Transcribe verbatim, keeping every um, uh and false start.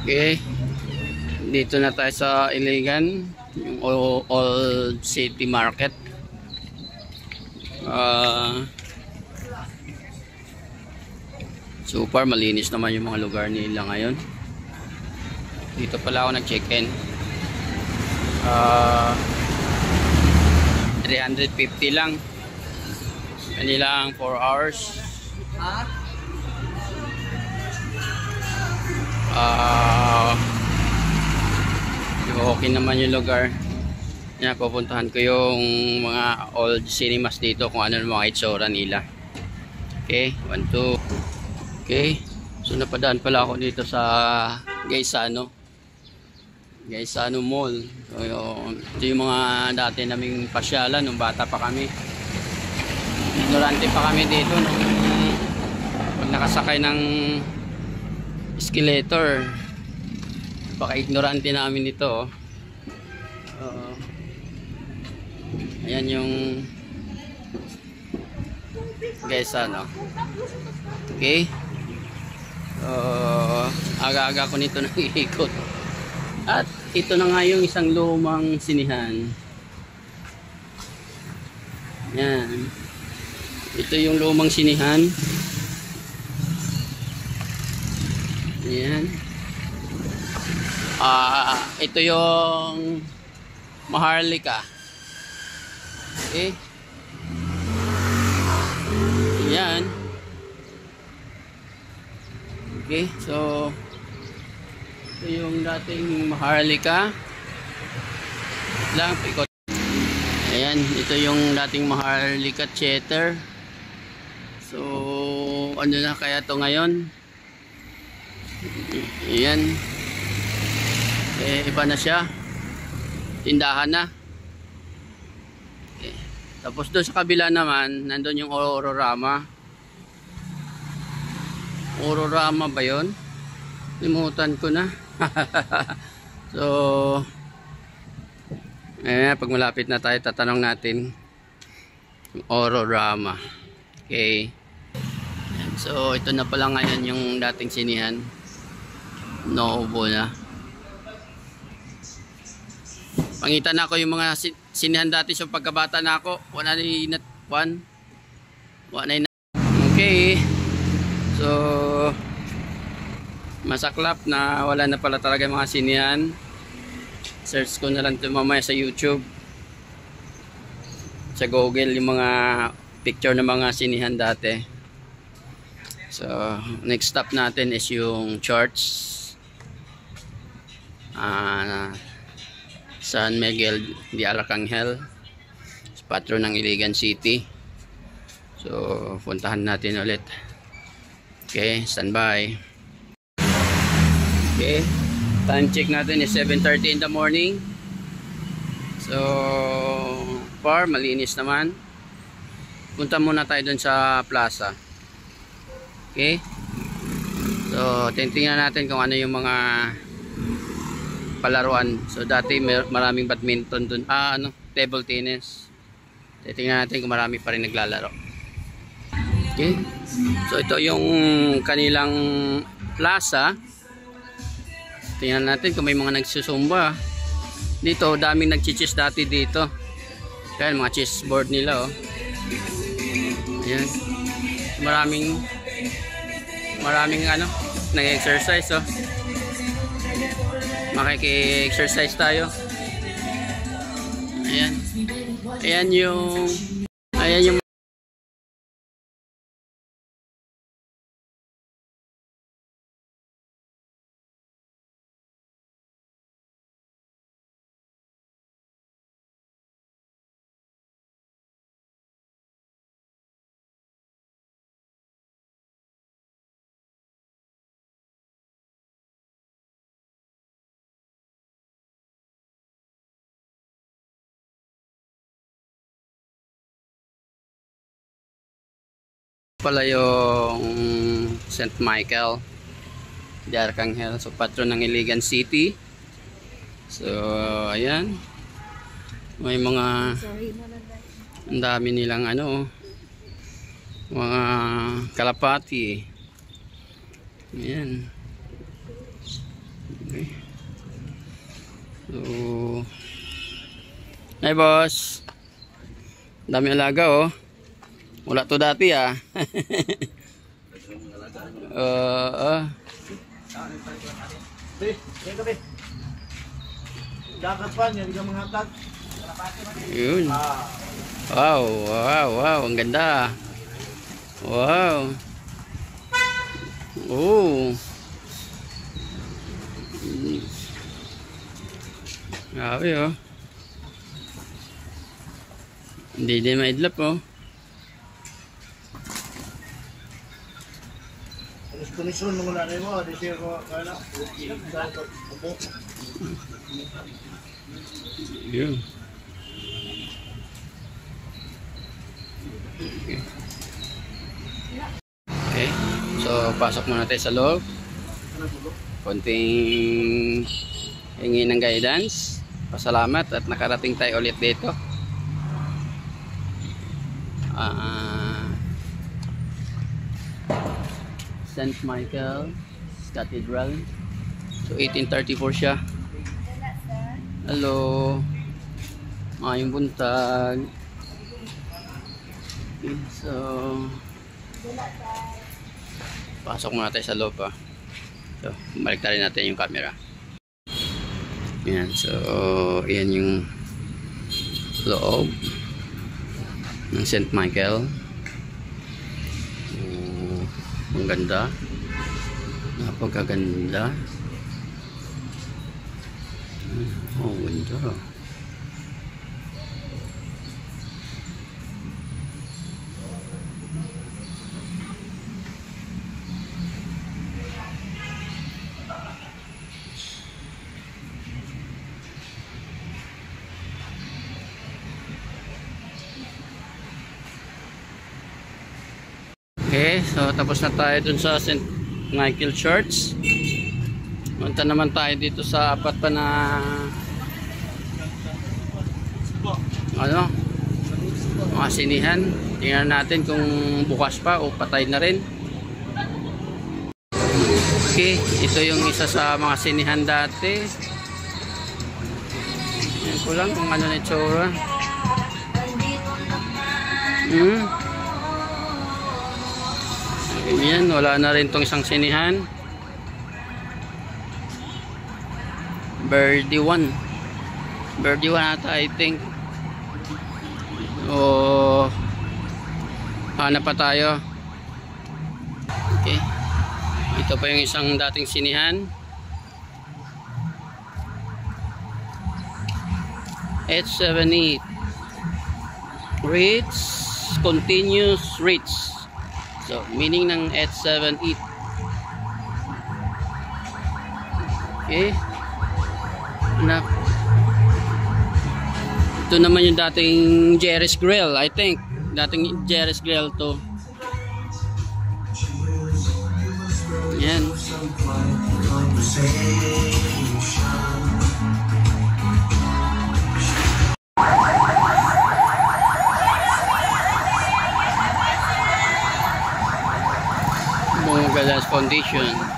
Okay. Dito na tayo sa Iligan, yung Old City Market. Uh, super malinis naman yung mga lugar nila ngayon. Dito pala ako nag-check-in. Uh, three hundred fifty lang. Kanilang four hours. Ah, uh, okay naman yung lugar. Yan, pupuntahan ko yung mga old cinemas dito kung ano yung mga itsura nila. Okay, one, two. Okay, so napadaan pala ako dito sa Gaisano Gaisano Mall. So, yung, ito yung mga dati naming pasyalan nung bata pa kami. Ignorante pa kami dito nung pag nakasakay ng escalator. Baka ignorante namin ito. Uh, ayan yung Gaisano. Okay. So, aga-aga ko nito nag-iikot. At ito na nga yung isang lumang sinihan. Yan. Ito yung lumang sinihan. Yan. Ah, uh, ito yung Maharlika. Okay. Yan. Okay, so ito yung dating Maharlika. Lang pikot. Ayan, ito yung dating Maharlika Theater. So, ano na kaya to ngayon? Ayan. Eh, iba na siya. Tindahan na. Okay. Tapos doon sa kabila naman, nandun yung Ororama. Ororama ba yun? Limutan ko na. So, eh, pag malapit na tayo, tatanong natin yung Ororama. Okay. So, ito na pala ngayon yung dating sinihan. Novo na. Pangitan na ako yung mga sinihan dati sa pagkabata na ako. Wala na inat one. Wala na. Okay. So, masaklap na wala na pala talaga mga sinihan. Search ko na lang ito mamaya sa YouTube. Sa Google yung mga picture ng mga sinihan dati. So, next stop natin is yung church. Ah... Uh, San Miguel de Arcangel, patron ng Iligan City. So, puntahan natin ulit. Okay, standby. Okay, time check natin is seven thirty in the morning. So, far, malinis naman. Punta muna tayo dun sa plaza. Okay. So, titingnan natin kung ano yung mga palaruan. So dati maraming badminton dun, ah ano, table tennis. Titingnan natin kung marami pa rin naglalaro. Okay. So ito yung kanilang plaza. Tingnan natin kung may mga nagsusumba. Dito daming nagchichis dati dito. Kaya mga chess board nila oh. Ayan. Maraming maraming ano, nag-exercise oh. Makiki-exercise tayo. Ayan. Ayan yung ayan yung pala yung Saint Michael de Arcangel, so patron ng Iligan City. So ayan, may mga ang dami nilang ano, mga kalapati. Ayan. So, hey boss. Dami alaga oh. Wala to dati ah. uh, uh. Yun. Wow, wow, wow. Ang ganda. Wow. Oh. Grabe oh. Hindi din maidlap oh. Komisyon mo na rin mo, di siya ko kaya. Yun. Okay. Okay. So, pasok muna tayo sa loob. Konting hingi ng guidance. Pasalamat at nakarating tayo ulit dito. Ah... Uh, Saint Michael Cathedral. So eighteen thirty-four siya. Hello. Ngayong buntag. Okay, so pasok muna tayo sa loob ha. So balik na rin natin yung camera. Yan. So yan yung loob ng Saint Michael. Ang ganda, napakaganda. Oh, ganda. Okay, so tapos na tayo dun sa Saint Michael Church. Punta naman tayo dito sa apat pa na ano, mga sinihan. Tingnan natin kung bukas pa o patay na rin. Okay, ito yung isa sa mga sinihan dati. Yan ko lang kung ano na itsura. Hmm. Yan, wala na rin tong isang sinihan. Birdie one. Birdie one ata, I think. O hanap pa tayo. Okay. Ito pa yung isang dating sinihan. eight seven eight. Reach, continuous reach. So, meaning ng eight seven eight. Okay. Anak. Ito naman yung dating Jerry's Grill, I think. Dating Jerry's Grill to. Yan. Galas Foundation.